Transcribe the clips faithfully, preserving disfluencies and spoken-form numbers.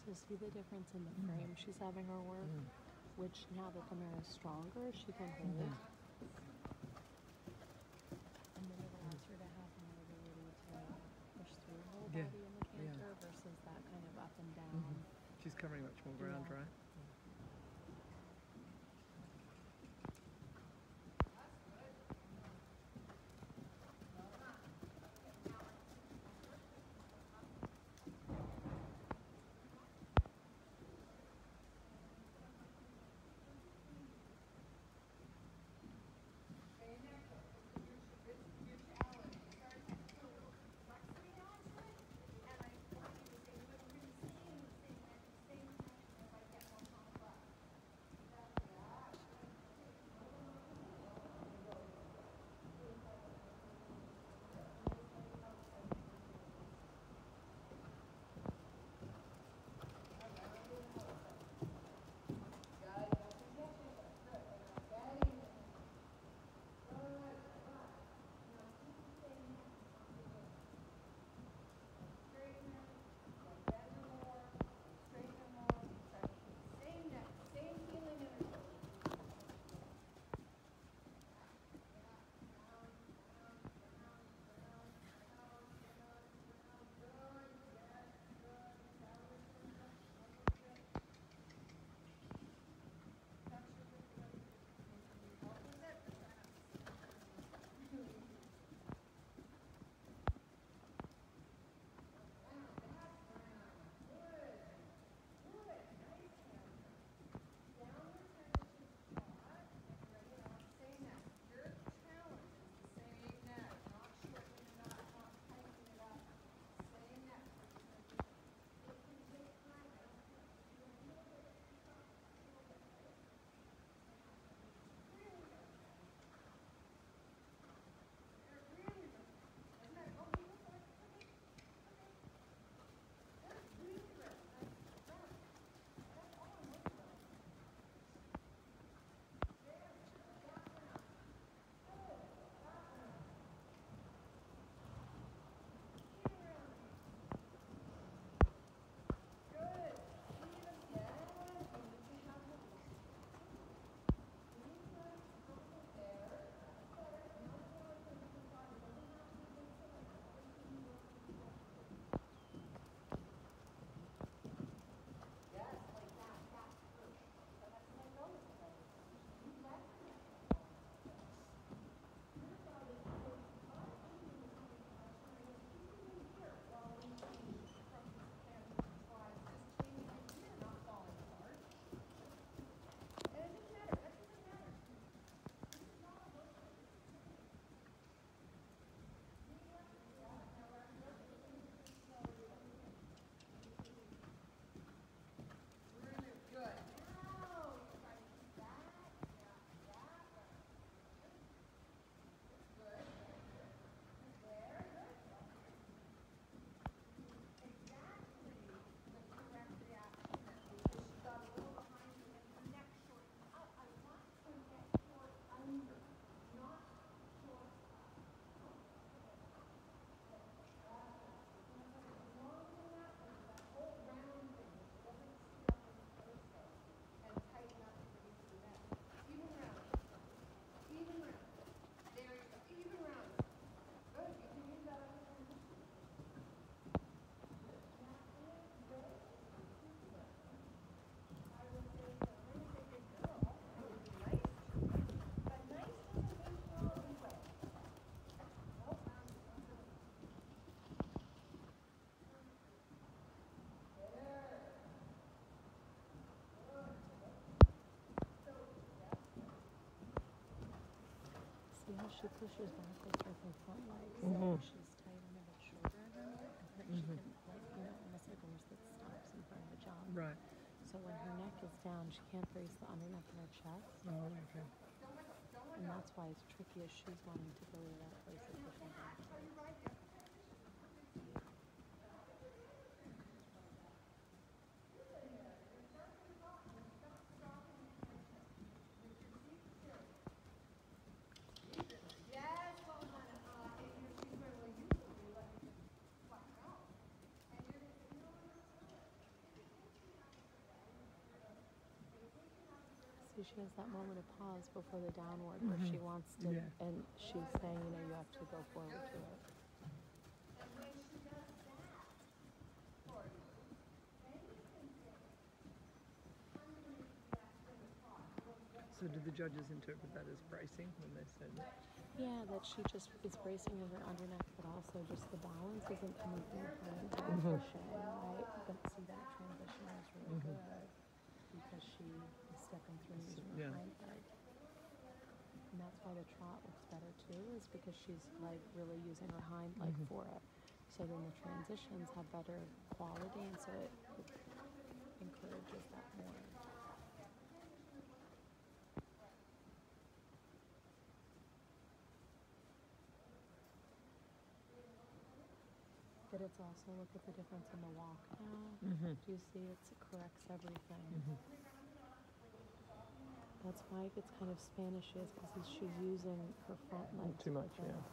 So see the difference in the frame she's having her work, Mm. which now that the mare is stronger, she can hold. Mhm. And then it allows her to have more ability to push through her whole Yeah, body in the yeah. canter versus that kind of up and down. Mhm. She's covering much more ground, Yeah. right? See how she pushes backwards with her front legs, Mhm. so she's tight and a bit shorter in her neck, and then she Mhm. can, like, you know, almost like a horse that stops in front of a jump. Right. So when her neck is down, she can't brace the underneath of her chest, Oh, okay. and that's why it's tricky as she's wanting to go to that place of pushing backwards. See, she has that moment of pause before the downward where she wants to, Yeah. and she's saying, you know, you have to go forward to it. So did the judges interpret that as bracing when they said that? Yeah, that she just is bracing in her underneck, but also just the balance isn't coming from behind her Mhm. pushing, right? But see, that transition is really Mhm. good because she is stepping through and using Yeah. her hind leg. And that's why the trot looks better too, is because she's like really using her hind leg Mhm. for it. So then the transitions have better quality, and so it, it encourages that more. But it's also, look at the difference in the walk now. Mhm. Do you see it corrects everything? Mhm. That's why it gets kind of Spanishy, is because she's using her front leg Too much, push in. yeah.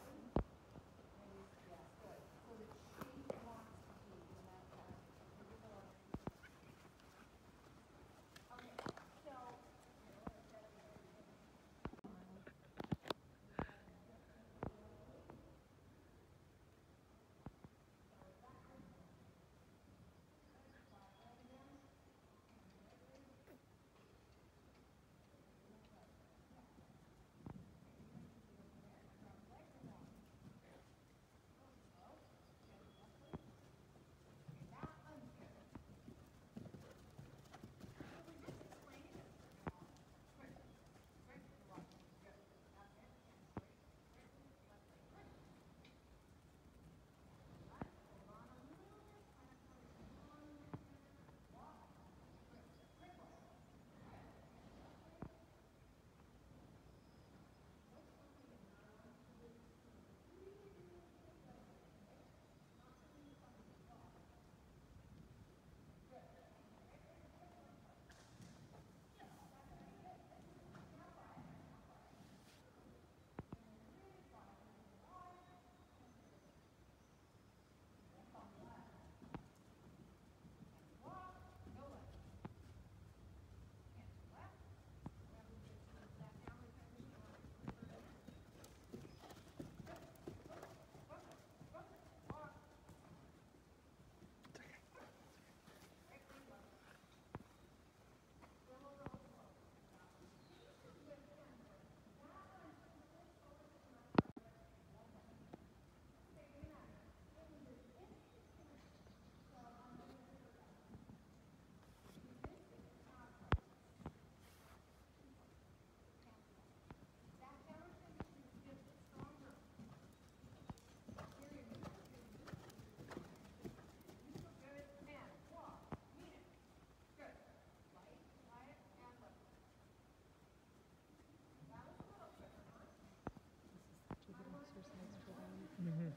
Such a good exercise for them. Mhm.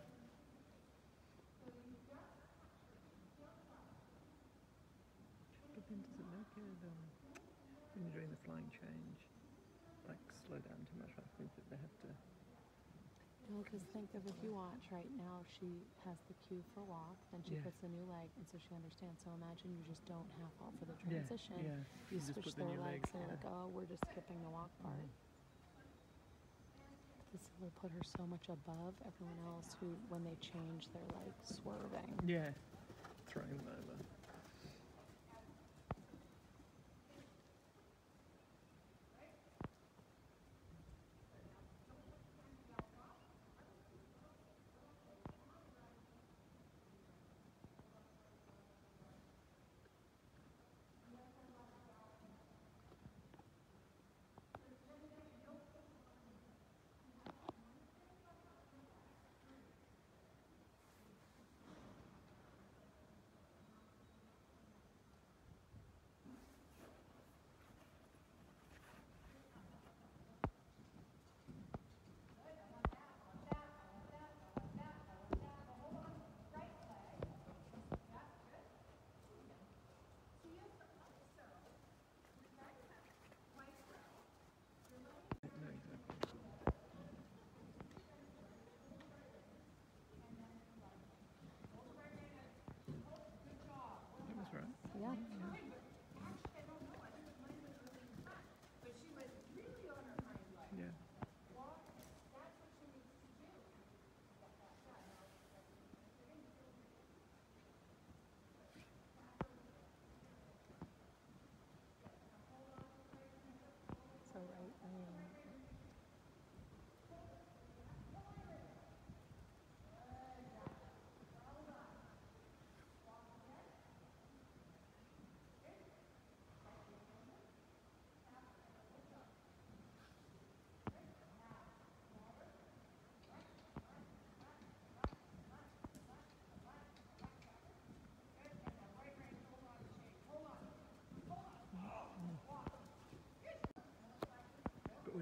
But then does it make it, um, when you're doing the flying change, like slow down too much? I think that they have to. No, because think of, if you watch right now, she has the cue for walk, then she Yeah. puts the new leg, and so she understands. So imagine you just don't half out for the Yeah, transition. yeah. You, You just switch put the their new leg, legs, they're yeah. like, oh, we're just skipping the walk part. Mhm. This will put her so much above everyone else who, when they change, they're like swerving. Yeah, throwing them over.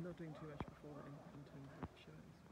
not doing too much before then in terms of shows.